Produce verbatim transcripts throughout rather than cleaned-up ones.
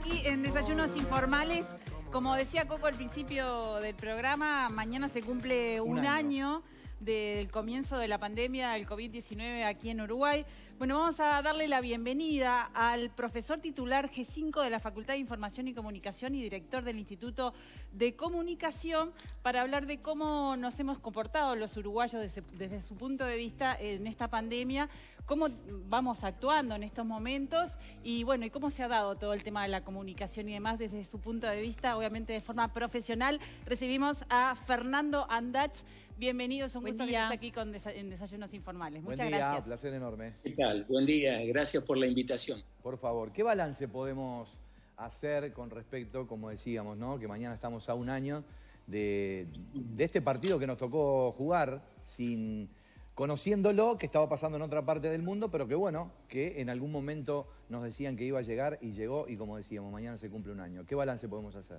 aquí en Desayunos Informales. Como decía Coco al principio del programa, mañana se cumple un, un año. año del comienzo de la pandemia del COVID diecinueve aquí en Uruguay. Bueno, vamos a darle la bienvenida al profesor titular G cinco de la Facultad de Información y Comunicación y director del Instituto de Comunicación para hablar de cómo nos hemos comportado los uruguayos desde, desde su punto de vista en esta pandemia, cómo vamos actuando en estos momentos y bueno, y cómo se ha dado todo el tema de la comunicación y demás desde su punto de vista, obviamente de forma profesional. Recibimos a Fernando Andach. Bienvenidos, un gusto que estés aquí con Desa en Desayunos Informales. Muchas Buen día, gracias. Placer enorme. ¿Qué tal? Buen día, gracias por la invitación. Por favor, ¿qué balance podemos hacer con respecto, como decíamos, ¿no? que mañana estamos a un año de, de este partido que nos tocó jugar, sin conociéndolo, que estaba pasando en otra parte del mundo, pero que bueno, que en algún momento nos decían que iba a llegar y llegó, y como decíamos, mañana se cumple un año. ¿Qué balance podemos hacer?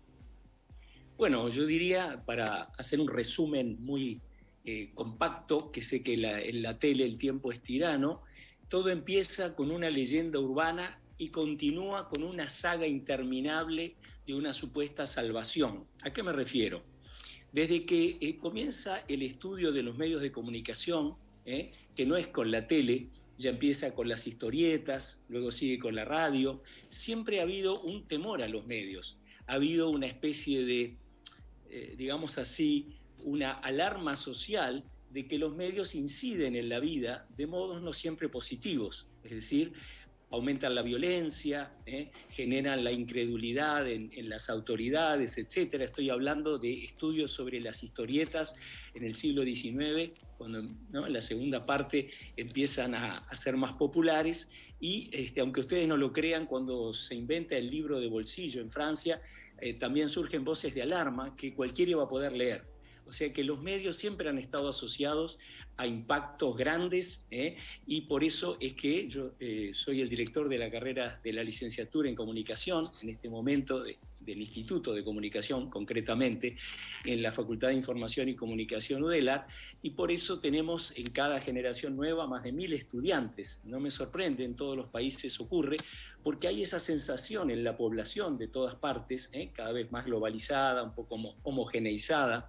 Bueno, yo diría, para hacer un resumen muy eh, compacto, que sé que la, en la tele el tiempo es tirano, todo empieza con una leyenda urbana y continúa con una saga interminable de una supuesta salvación. ¿A qué me refiero? Desde que eh, comienza el estudio de los medios de comunicación, eh, que no es con la tele, ya empieza con las historietas, luego sigue con la radio, siempre ha habido un temor a los medios. Ha habido una especie de, eh, digamos así, una alarma social de que los medios inciden en la vida de modos no siempre positivos, es decir, aumentan la violencia, eh, generan la incredulidad en, en las autoridades, etcétera. Estoy hablando de estudios sobre las historietas en el siglo diecinueve, cuando, ¿no?, en la segunda parte empiezan a, a ser más populares y, este, aunque ustedes no lo crean, cuando se inventa el libro de bolsillo en Francia, eh, también surgen voces de alarma que cualquiera iba a poder leer. O sea que los medios siempre han estado asociados a impactos grandes, ¿eh? y por eso es que yo eh, soy el director de la carrera de la licenciatura en comunicación, en este momento de, del Instituto de Comunicación concretamente, en la Facultad de Información y Comunicación UDELAR, y por eso tenemos en cada generación nueva más de mil estudiantes. No me sorprende, en todos los países ocurre, porque hay esa sensación en la población de todas partes, ¿eh? cada vez más globalizada, un poco homogeneizada,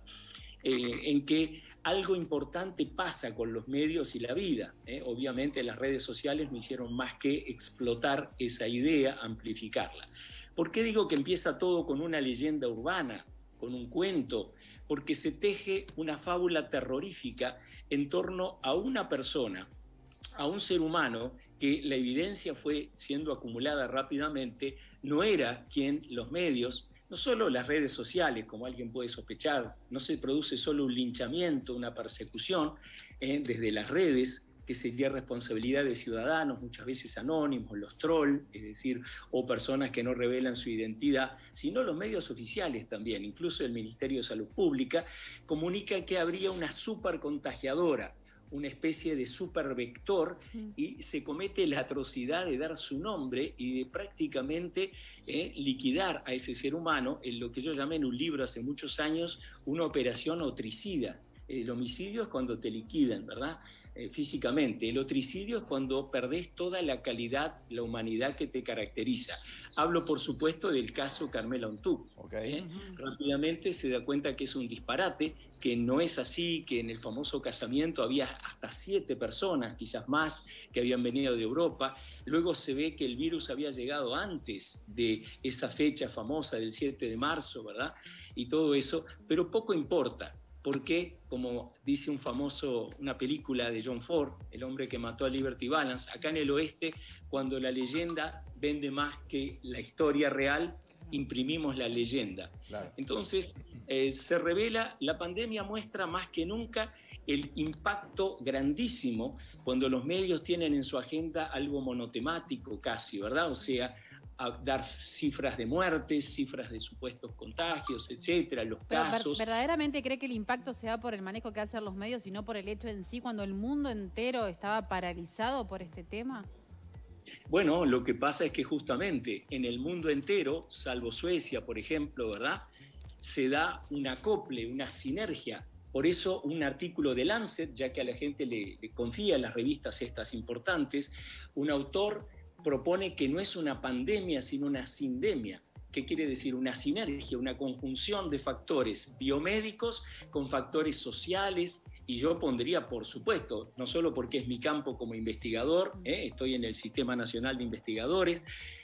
Eh, en que algo importante pasa con los medios y la vida. ¿eh? Obviamente las redes sociales no hicieron más que explotar esa idea, amplificarla. ¿Por qué digo que empieza todo con una leyenda urbana, con un cuento? Porque se teje una fábula terrorífica en torno a una persona, a un ser humano que la evidencia fue siendo acumulada rápidamente, no era quien los medios, no solo las redes sociales, como alguien puede sospechar, no se produce solo un linchamiento, una persecución eh, desde las redes, que sería responsabilidad de ciudadanos, muchas veces anónimos, los trolls, es decir, o personas que no revelan su identidad, sino los medios oficiales también, incluso el Ministerio de Salud Pública, comunica que habría una supercontagiadora, una especie de supervector, y se comete la atrocidad de dar su nombre y de prácticamente eh, liquidar a ese ser humano en lo que yo llamé en un libro hace muchos años una operación otricida. El homicidio es cuando te liquidan, ¿verdad? Eh, físicamente. El otricidio es cuando perdés toda la calidad, la humanidad que te caracteriza. Hablo, por supuesto, del caso Carmela Ontup. Okay. ¿eh? Uh-huh. Rápidamente se da cuenta que es un disparate, que no es así, que en el famoso casamiento había hasta siete personas, quizás más, que habían venido de Europa. Luego se ve que el virus había llegado antes de esa fecha famosa del siete de marzo, ¿verdad? Y todo eso, pero poco importa. Porque, como dice un famoso, una película de John Ford, El hombre que mató a Liberty Balance, acá en el oeste, cuando la leyenda vende más que la historia real, imprimimos la leyenda. Claro. Entonces, eh, se revela, la pandemia muestra más que nunca el impacto grandísimo cuando los medios tienen en su agenda algo monotemático casi, ¿verdad? O sea, a dar cifras de muertes, cifras de supuestos contagios, etcétera, los Pero casos. Ver, ¿verdaderamente cree que el impacto se da por el manejo que hacen los medios y no por el hecho en sí, cuando el mundo entero estaba paralizado por este tema? Bueno, lo que pasa es que justamente en el mundo entero, salvo Suecia, por ejemplo, ¿verdad?, se da un acople, una sinergia. Por eso un artículo de Lancet, ya que a la gente le, le confía en las revistas estas importantes, un autor propone que no es una pandemia, sino una sindemia. ¿Qué quiere decir? Una sinergia, una conjunción de factores biomédicos con factores sociales, y yo pondría, por supuesto, no solo porque es mi campo como investigador, ¿eh? Estoy en el Sistema Nacional de Investigadores,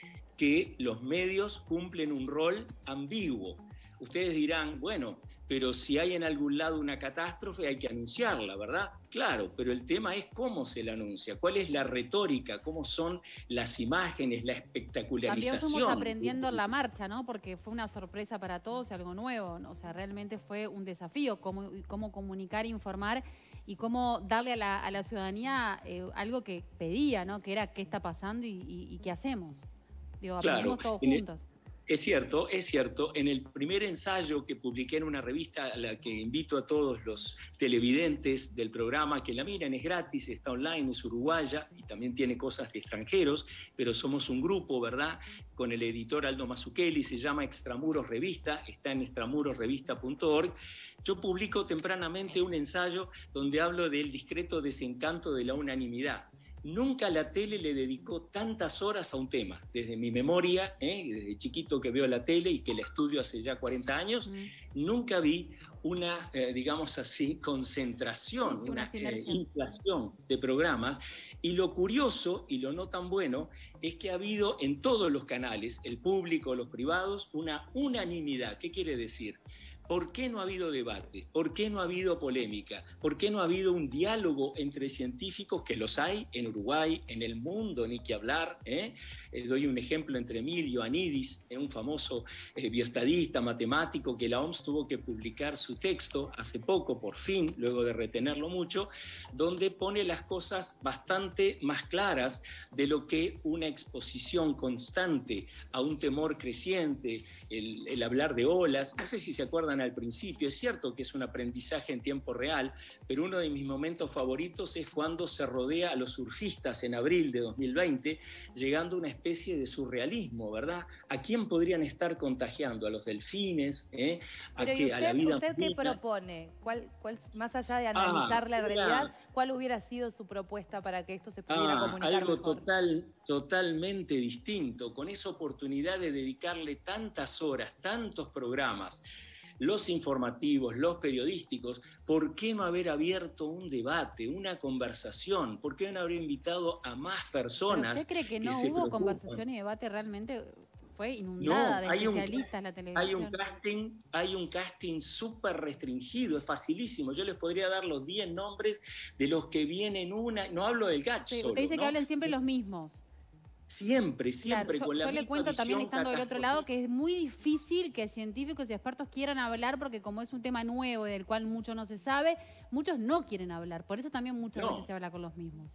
que los medios cumplen un rol ambiguo. Ustedes dirán, bueno, pero si hay en algún lado una catástrofe hay que anunciarla, ¿verdad? Claro, pero el tema es cómo se la anuncia, cuál es la retórica, cómo son las imágenes, la espectacularización. También fuimos aprendiendo en la marcha, ¿no? Porque fue una sorpresa para todos, algo nuevo, ¿no? O sea, realmente fue un desafío cómo, cómo comunicar, informar y cómo darle a la, a la ciudadanía eh, algo que pedía, ¿no? Que era qué está pasando y, y, y qué hacemos. Digo, aprendimos Claro, todos juntos. Es cierto, es cierto. En el primer ensayo que publiqué en una revista a la que invito a todos los televidentes del programa que la miren, es gratis, está online, es uruguaya y también tiene cosas de extranjeros, pero somos un grupo, ¿verdad? Con el editor Aldo Mazzucchelli, se llama Extramuros Revista, está en extramuros revista punto org. Yo publico tempranamente un ensayo donde hablo del discreto desencanto de la unanimidad. Nunca la tele le dedicó tantas horas a un tema. Desde mi memoria, ¿eh? Desde chiquito que veo la tele y que la estudio hace ya cuarenta años, mm. nunca vi una, eh, digamos así, concentración, sí, sí, una, una eh, inflación de programas. Y lo curioso, y lo no tan bueno, es que ha habido en todos los canales, el público, los privados, una unanimidad. ¿Qué quiere decir? ¿Por qué no ha habido debate? ¿Por qué no ha habido polémica? ¿Por qué no ha habido un diálogo entre científicos, que los hay en Uruguay, en el mundo, ni que hablar? ¿eh? Eh, doy un ejemplo entre Emilio Anidis, eh, un famoso eh, bioestadista, matemático, que la O M S tuvo que publicar su texto hace poco, por fin, luego de retenerlo mucho, donde pone las cosas bastante más claras de lo que una exposición constante a un temor creciente, el, el hablar de olas. No sé si se acuerdan al principio, es cierto que es un aprendizaje en tiempo real, pero uno de mis momentos favoritos es cuando se rodea a los surfistas en abril de dos mil veinte, llegando a una especie de surrealismo, ¿verdad? ¿A quién podrían estar contagiando? ¿A los delfines? ¿Eh? ¿A, pero qué? usted, ¿A la vida? ¿Usted qué propone? ¿Cuál, cuál, más allá de analizar ah, la realidad, ¿cuál hubiera sido su propuesta para que esto se pudiera ah, comunicar algo mejor? Total, totalmente distinto, con esa oportunidad de dedicarle tantas horas, tantos programas, los informativos, los periodísticos. ¿Por qué no haber abierto un debate, una conversación? ¿Por qué no haber invitado a más personas? ¿Usted cree que no que hubo conversación y debate? Realmente fue inundada no, de especialistas un, la televisión. Hay un casting, hay un casting súper restringido, es facilísimo. Yo les podría dar los diez nombres de los que vienen una... No hablo del G A C sí, solo, usted dice ¿no? que hablen siempre los mismos. Siempre, siempre, claro, con yo, la yo misma le cuento también estando del otro lado que es muy difícil que científicos y expertos quieran hablar porque como es un tema nuevo y del cual mucho no se sabe, muchos no quieren hablar. Por eso también muchas no. veces se habla con los mismos.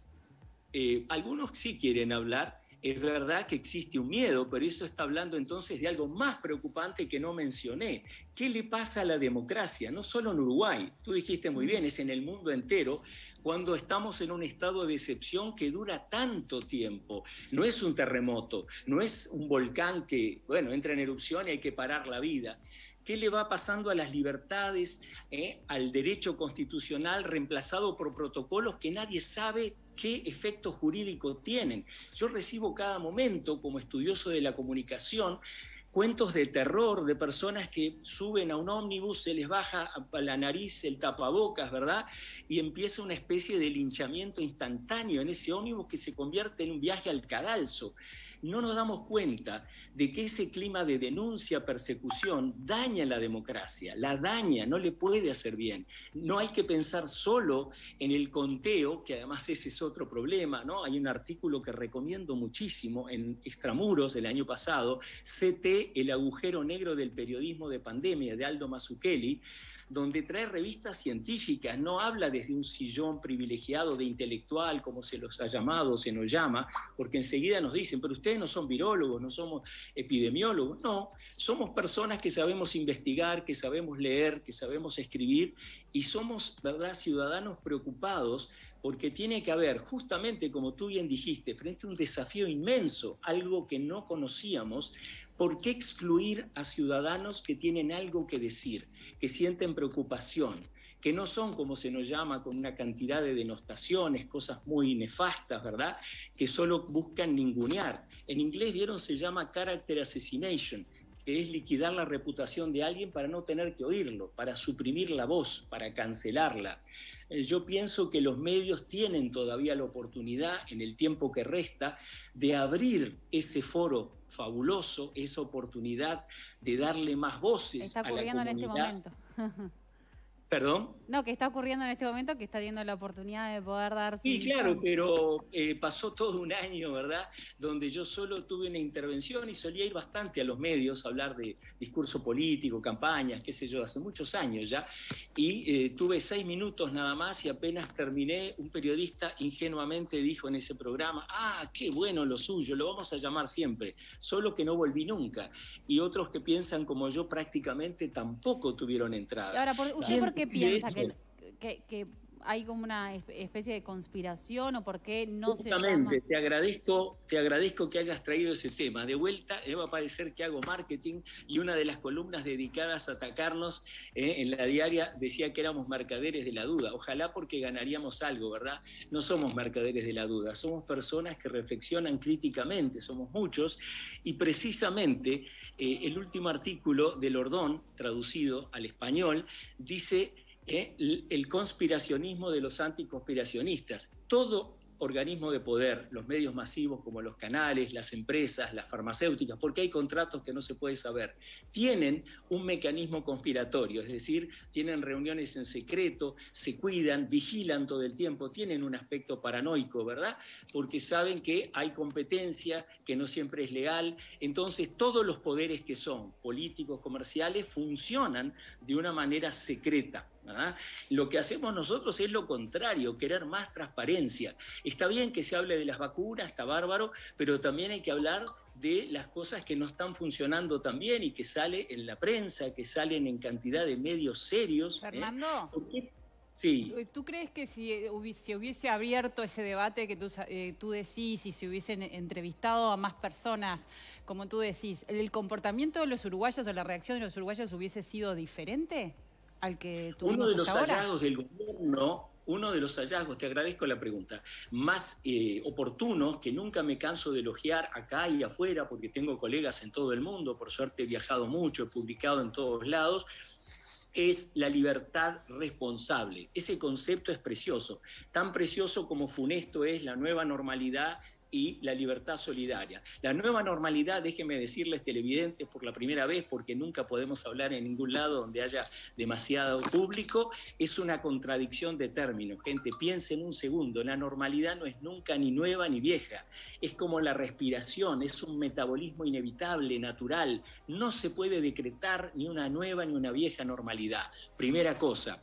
Eh, algunos sí quieren hablar. Es verdad que existe un miedo, pero eso está hablando entonces de algo más preocupante que no mencioné. ¿Qué le pasa a la democracia? No solo en Uruguay, tú dijiste muy bien, es en el mundo entero, cuando estamos en un estado de excepción que dura tanto tiempo. No es un terremoto, no es un volcán que, bueno, entra en erupción y hay que parar la vida. ¿Qué le va pasando a las libertades, eh, al derecho constitucional reemplazado por protocolos que nadie sabe qué efecto jurídico tienen? Yo recibo cada momento, como estudioso de la comunicación, cuentos de terror de personas que suben a un ómnibus, se les baja a la nariz el tapabocas, ¿verdad? Y empieza una especie de linchamiento instantáneo en ese ómnibus que se convierte en un viaje al cadalso. No nos damos cuenta de que ese clima de denuncia, persecución, daña la democracia, la daña, no le puede hacer bien. No hay que pensar solo en el conteo, que además ese es otro problema, ¿no? Hay un artículo que recomiendo muchísimo en Extramuros el año pasado, C T, el agujero negro del periodismo de pandemia, de Aldo Mazzucchelli, donde trae revistas científicas, no habla desde un sillón privilegiado de intelectual, como se los ha llamado, se nos llama, porque enseguida nos dicen, pero ustedes no son virólogos, no somos epidemiólogos. No, somos personas que sabemos investigar, que sabemos leer, que sabemos escribir, y somos, ¿verdad?, ciudadanos preocupados, porque tiene que haber, justamente como tú bien dijiste, frente a un desafío inmenso, algo que no conocíamos, ¿por qué excluir a ciudadanos que tienen algo que decir, que sienten preocupación, que no son como se nos llama, con una cantidad de denostaciones, cosas muy nefastas, ¿verdad?, que solo buscan ningunear. En inglés, ¿vieron? Se llama character assassination, que es liquidar la reputación de alguien para no tener que oírlo, para suprimir la voz, para cancelarla. Eh, yo pienso que los medios tienen todavía la oportunidad, en el tiempo que resta, de abrir ese foro fabuloso, esa oportunidad de darle más voces Está a la ocurriendo en este comunidad. momento. ¿Perdón? No, que está ocurriendo en este momento, que está teniendo la oportunidad de poder dar su Sí, claro, visión. pero eh, pasó todo un año, ¿verdad?, donde yo solo tuve una intervención y solía ir bastante a los medios a hablar de discurso político, campañas, qué sé yo, hace muchos años ya, y eh, tuve seis minutos nada más y apenas terminé, un periodista ingenuamente dijo en ese programa, ah, qué bueno lo suyo, lo vamos a llamar siempre, solo que no volví nunca. Y otros que piensan como yo prácticamente tampoco tuvieron entrada. Y ahora, ¿por, ¿usted ¿Quién por qué de piensa hecho, que, que, que hay como una espe- especie de conspiración o por qué no se llama? Justamente, te agradezco, te agradezco que hayas traído ese tema. De vuelta, me va a parecer que hago marketing y una de las columnas dedicadas a atacarnos eh, en la diaria decía que éramos mercaderes de la duda. Ojalá porque ganaríamos algo, ¿verdad? No somos mercaderes de la duda, somos personas que reflexionan críticamente, somos muchos, y precisamente eh, el último artículo de Lordón, traducido al español, dice... ¿Eh? el conspiracionismo de los anticonspiracionistas. Todo organismo de poder, los medios masivos como los canales, las empresas, las farmacéuticas, porque hay contratos que no se puede saber, tienen un mecanismo conspiratorio, es decir, tienen reuniones en secreto, se cuidan, vigilan todo el tiempo, tienen un aspecto paranoico, ¿verdad? Porque saben que hay competencia, que no siempre es leal, entonces todos los poderes que son políticos, comerciales, funcionan de una manera secreta, ¿verdad? Lo que hacemos nosotros es lo contrario, querer más transparencia. Está bien que se hable de las vacunas, está bárbaro, pero también hay que hablar de las cosas que no están funcionando tan bien y que sale en la prensa, que salen en cantidad de medios serios. Fernando, ¿eh? ¿Por qué? Sí. ¿Tú crees que si hubiese, si hubiese abierto ese debate que tú, eh, tú decís y si hubiesen entrevistado a más personas, como tú decís, el comportamiento de los uruguayos o la reacción de los uruguayos hubiese sido diferente al que tuvimos Uno de los hasta ahora? hallazgos del gobierno, uno de los hallazgos, te agradezco la pregunta, más eh, oportunos, que nunca me canso de elogiar acá y afuera, porque tengo colegas en todo el mundo, por suerte he viajado mucho, he publicado en todos lados, es la libertad responsable. Ese concepto es precioso, tan precioso como funesto es la nueva normalidad y la libertad solidaria. La nueva normalidad, déjenme decirles, televidentes, por la primera vez, porque nunca podemos hablar en ningún lado donde haya demasiado público, es una contradicción de términos. Gente, piensen un segundo, la normalidad no es nunca ni nueva ni vieja, es como la respiración, es un metabolismo inevitable, natural, no se puede decretar ni una nueva ni una vieja normalidad. Primera cosa.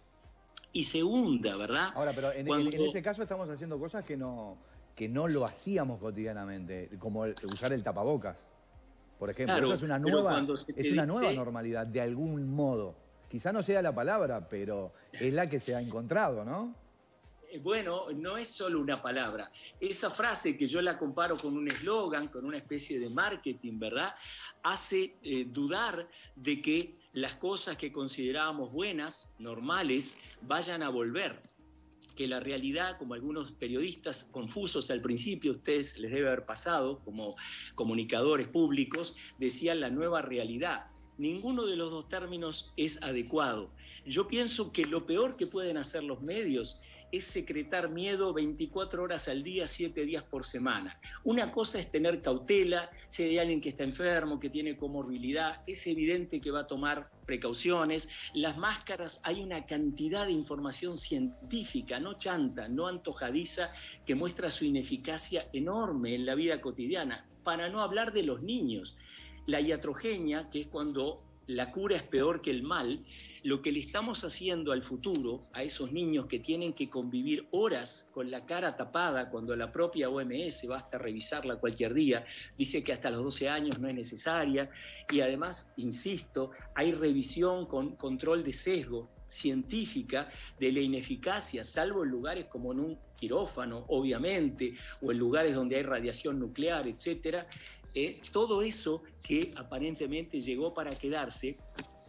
Y segunda, ¿verdad? Ahora, pero en, Cuando... en, en ese caso estamos haciendo cosas que no... que no lo hacíamos cotidianamente, como el, usar el tapabocas, por ejemplo. Claro, eso es una pero nueva, cuando se te es una dice- nueva normalidad, de algún modo. Quizá no sea la palabra, pero es la que se ha encontrado, ¿no? Eh, Bueno, no es solo una palabra. Esa frase que yo la comparo con un eslogan, con una especie de marketing, ¿verdad? Hace eh, dudar de que las cosas que considerábamos buenas, normales, vayan a volver. Que la realidad, como algunos periodistas confusos al principio, a ustedes les debe haber pasado como comunicadores públicos, decían la nueva realidad. Ninguno de los dos términos es adecuado. Yo pienso que lo peor que pueden hacer los medios es secretar miedo veinticuatro horas al día, siete días por semana. Una cosa es tener cautela, si hay alguien que está enfermo, que tiene comorbilidad, es evidente que va a tomar precauciones. Las máscaras, hay una cantidad de información científica, no chanta, no antojadiza, que muestra su ineficacia enorme en la vida cotidiana, para no hablar de los niños. La iatrogenia, que es cuando la cura es peor que el mal, lo que le estamos haciendo al futuro, a esos niños que tienen que convivir horas con la cara tapada, cuando la propia O M S, basta revisarla cualquier día, dice que hasta los doce años no es necesaria, y además, insisto, hay revisión con control de sesgo científica de la ineficacia, salvo en lugares como en un quirófano, obviamente, o en lugares donde hay radiación nuclear, etcétera. Eh, todo eso que aparentemente llegó para quedarse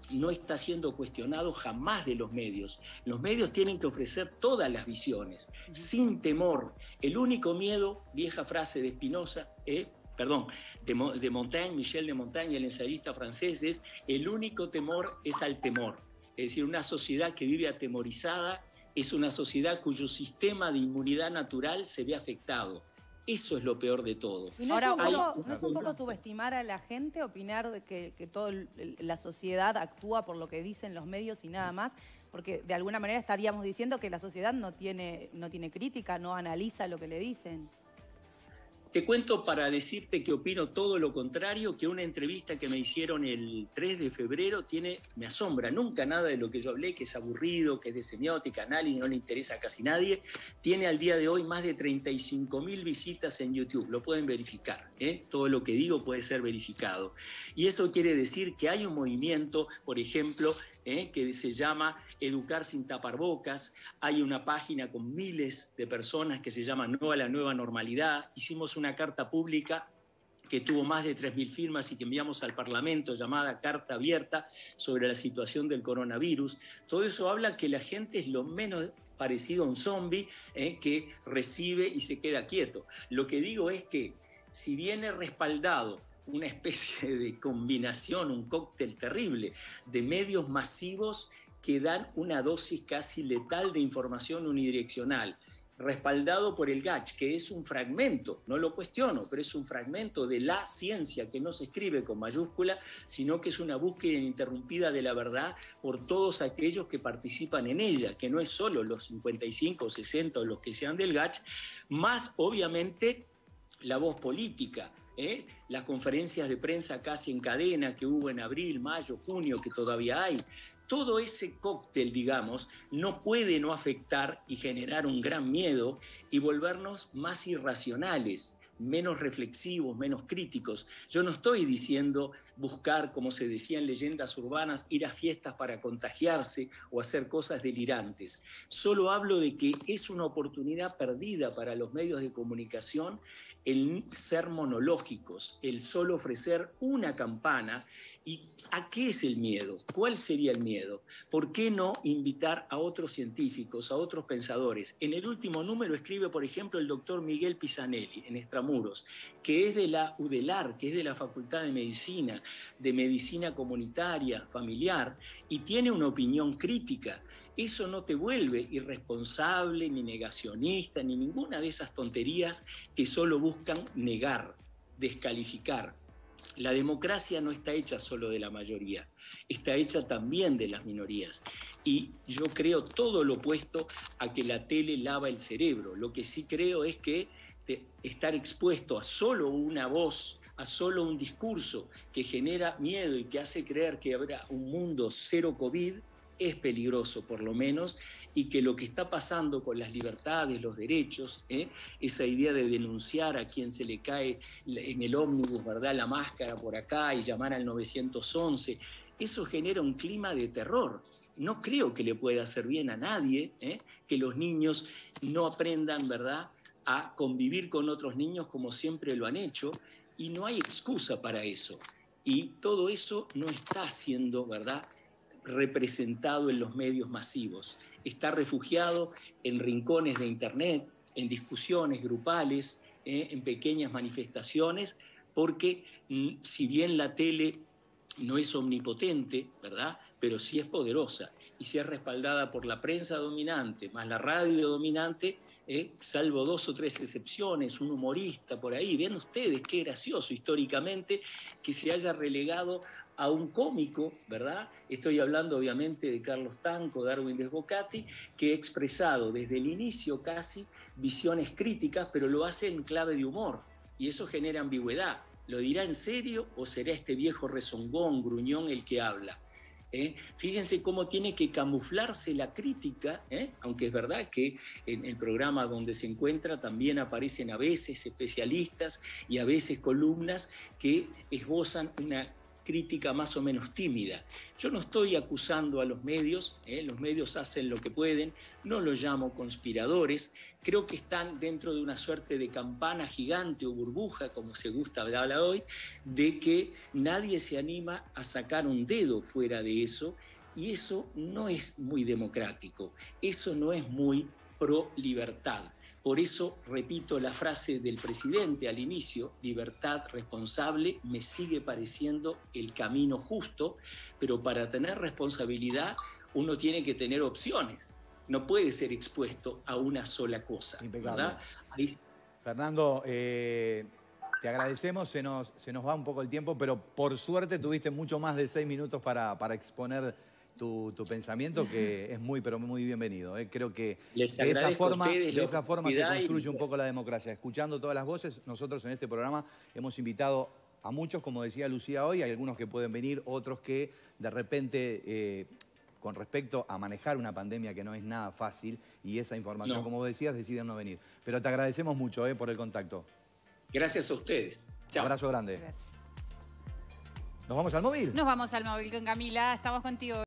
no está siendo cuestionado jamás de los medios. Los medios tienen que ofrecer todas las visiones, sin temor. El único miedo, vieja frase de Spinoza, eh, perdón, de, de Montaigne, Michel de Montaigne, el ensayista francés, es el único temor es al temor. Es decir, una sociedad que vive atemorizada es una sociedad cuyo sistema de inmunidad natural se ve afectado. Eso es lo peor de todo. ¿Y no, Ahora, es un poco, ¿no es un poco subestimar a la gente, opinar de que, que toda la sociedad actúa por lo que dicen los medios y nada más? Porque de alguna manera estaríamos diciendo que la sociedad no tiene, no tiene crítica, no analiza lo que le dicen. Te cuento para decirte que opino todo lo contrario, que una entrevista que me hicieron el tres de febrero tiene, me asombra, nunca nada de lo que yo hablé, que es aburrido, que es de semiótica, análisis, no le interesa a casi nadie, tiene al día de hoy más de treinta y cinco mil visitas en YouTube, lo pueden verificar, ¿eh? Todo lo que digo puede ser verificado. Y eso quiere decir que hay un movimiento, por ejemplo, ¿eh? que se llama Educar sin tapar bocas, hay una página con miles de personas que se llama No a la Nueva Normalidad, hicimos una una carta pública que tuvo más de tres mil firmas y que enviamos al Parlamento, llamada Carta Abierta sobre la situación del coronavirus. Todo eso habla que la gente es lo menos parecido a un zombie eh, que recibe y se queda quieto. Lo que digo es que si viene respaldado una especie de combinación, un cóctel terrible de medios masivos que dan una dosis casi letal de información unidireccional, respaldado por el G A C H, que es un fragmento, no lo cuestiono, pero es un fragmento de la ciencia que no se escribe con mayúscula, sino que es una búsqueda ininterrumpida de la verdad por todos aquellos que participan en ella, que no es solo los cincuenta y cinco, sesenta o los que sean del G A C H, más obviamente la voz política, ¿eh? Las conferencias de prensa casi en cadena que hubo en abril, mayo, junio, que todavía hay. Todo ese cóctel, digamos, no puede no afectar y generar un gran miedo y volvernos más irracionales, menos reflexivos, menos críticos. Yo no estoy diciendo buscar, como se decía en leyendas urbanas, ir a fiestas para contagiarse o hacer cosas delirantes. Solo hablo de que es una oportunidad perdida para los medios de comunicación el ser monológicos, el solo ofrecer una campana. ¿Y a qué es el miedo? ¿Cuál sería el miedo? ¿Por qué no invitar a otros científicos, a otros pensadores? En el último número escribe, por ejemplo, el doctor Miguel Pisanelli, en Extramuros, que es de la UDELAR, que es de la Facultad de Medicina, de Medicina Comunitaria, Familiar, y tiene una opinión crítica. Eso no te vuelve irresponsable, ni negacionista, ni ninguna de esas tonterías que solo buscan negar, descalificar. La democracia no está hecha solo de la mayoría, está hecha también de las minorías. Y yo creo todo lo opuesto a que la tele lava el cerebro. Lo que sí creo es que te, estar expuesto a solo una voz, a solo un discurso que genera miedo y que hace creer que habrá un mundo cero COVID, es peligroso por lo menos, y que lo que está pasando con las libertades, los derechos, ¿eh? esa idea de denunciar a quien se le cae en el ómnibus, ¿verdad?, la máscara por acá y llamar al nueve once, eso genera un clima de terror. No creo que le pueda hacer bien a nadie ¿eh? que los niños no aprendan, ¿verdad?, a convivir con otros niños como siempre lo han hecho, y no hay excusa para eso. Y todo eso no está siendo, ¿verdad?, representado en los medios masivos. Está refugiado en rincones de internet, en discusiones grupales, eh, en pequeñas manifestaciones, porque mm, si bien la tele no es omnipotente, ¿verdad?, pero sí es poderosa, y si es respaldada por la prensa dominante, más la radio dominante, eh, salvo dos o tres excepciones, un humorista por ahí, vean ustedes qué gracioso históricamente que se haya relegado a un cómico, ¿verdad? Estoy hablando obviamente de Carlos Tanco, Darwin Desbocati, que ha expresado desde el inicio casi visiones críticas, pero lo hace en clave de humor, y eso genera ambigüedad. ¿Lo dirá en serio o será este viejo rezongón, gruñón el que habla? ¿Eh? Fíjense cómo tiene que camuflarse la crítica, ¿eh? aunque es verdad que en el programa donde se encuentra también aparecen a veces especialistas y a veces columnas que esbozan una crítica más o menos tímida. Yo no estoy acusando a los medios, ¿eh? Los medios hacen lo que pueden, no los llamo conspiradores, creo que están dentro de una suerte de campana gigante o burbuja, como se gusta hablar hoy, de que nadie se anima a sacar un dedo fuera de eso, y eso no es muy democrático, eso no es muy pro libertad. Por eso repito la frase del presidente al inicio: libertad responsable me sigue pareciendo el camino justo, pero para tener responsabilidad uno tiene que tener opciones, no puede ser expuesto a una sola cosa. Impecable. ¿Verdad? Ahí... Fernando, eh, te agradecemos, se nos, se nos va un poco el tiempo, pero por suerte tuviste mucho más de seis minutos para, para exponer Tu, tu pensamiento, que es muy, pero muy bienvenido. ¿eh? Creo que Les de esa forma, de esa forma se construye y... un poco la democracia. Escuchando todas las voces, nosotros en este programa hemos invitado a muchos, como decía Lucía hoy, hay algunos que pueden venir, otros que de repente, eh, con respecto a manejar una pandemia que no es nada fácil, y esa información, no. como decías, deciden no venir. Pero te agradecemos mucho eh, por el contacto. Gracias a ustedes. Chao. Abrazo grande. Gracias. ¿Nos vamos al móvil? Nos vamos al móvil con Camila, estamos contigo.